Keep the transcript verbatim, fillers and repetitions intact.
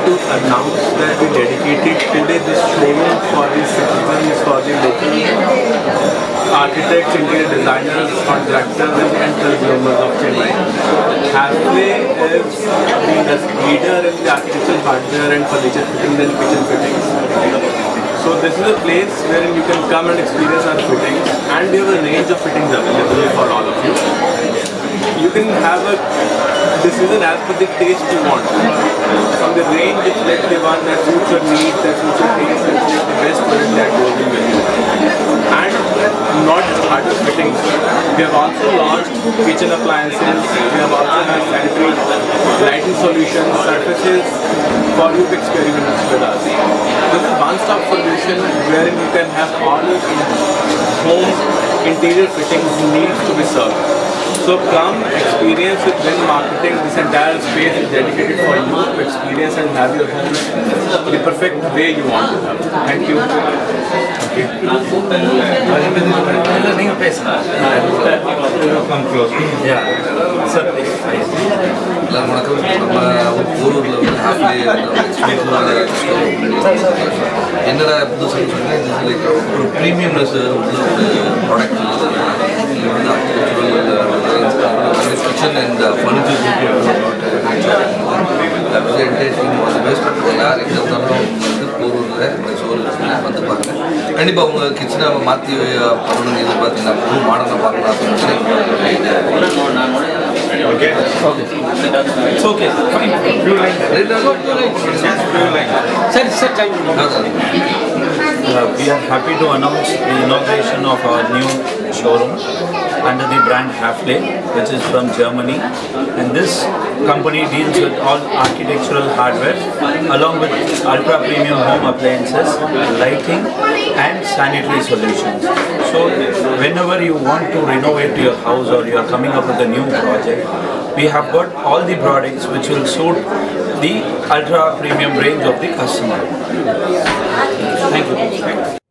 to announce that we dedicated today this showroom for the citizens, for the local architects, interior designers, contractors and consumers of Chennai. Hafele is the leader in the architectural hardware and furniture fittings and kitchen fittings. So this is a place wherein you can come and experience our fittings, and we have a range of fittings available for all of you. You can have a decision as per the taste you want. From the range, it's like the one that suits your needs, that suits your taste, that suits the best product that goes in with you. And not just hardware fittings. We have also launched kitchen appliances. We have also had sanitary lighting solutions, surfaces for you to experiment with us. This is one-stop solution wherein you can have all your home interior fittings needs to be served. So come experience with Win Marketing. This entire space is dedicated for you to experience and have your home the perfect way you want to have. Thank you. Okay. Come close. Yeah. Sir, எல்லாரும் வணக்கம். நம்ம ஊரூரில் வந்து ஹாஃப்லே என்னடா புதுசாக சொன்னால் இது like ஒரு premiumness உள்ள ஒரு ப்ராடக்ட் இதில் வந்து architectural kitchen and furniture entertainment was best. யார் எங்கே இருந்தாலும் வந்து போரூரில் இந்த ஷோரூம் வந்து பாருங்க. கண்டிப்பாக உங்கள் கிச்சனை மாற்றி பண்ணணும்னு எதிர்பார்த்தீங்கன்னா புது மாடலாக பார்க்கலாம். okay. Okay. It's okay. Fine. Few lines. Yes, few lines. Sir, sir, thank you. Uh, we are happy to announce the inauguration of our new showroom under the brand Hafele, which is from Germany. And this company deals with all architectural hardware along with ultra premium home appliances, lighting and sanitary solutions. So whenever you want to renovate your house or you are coming up with a new project, we have got all the products which will suit the ultra premium range of the customer. Thank you.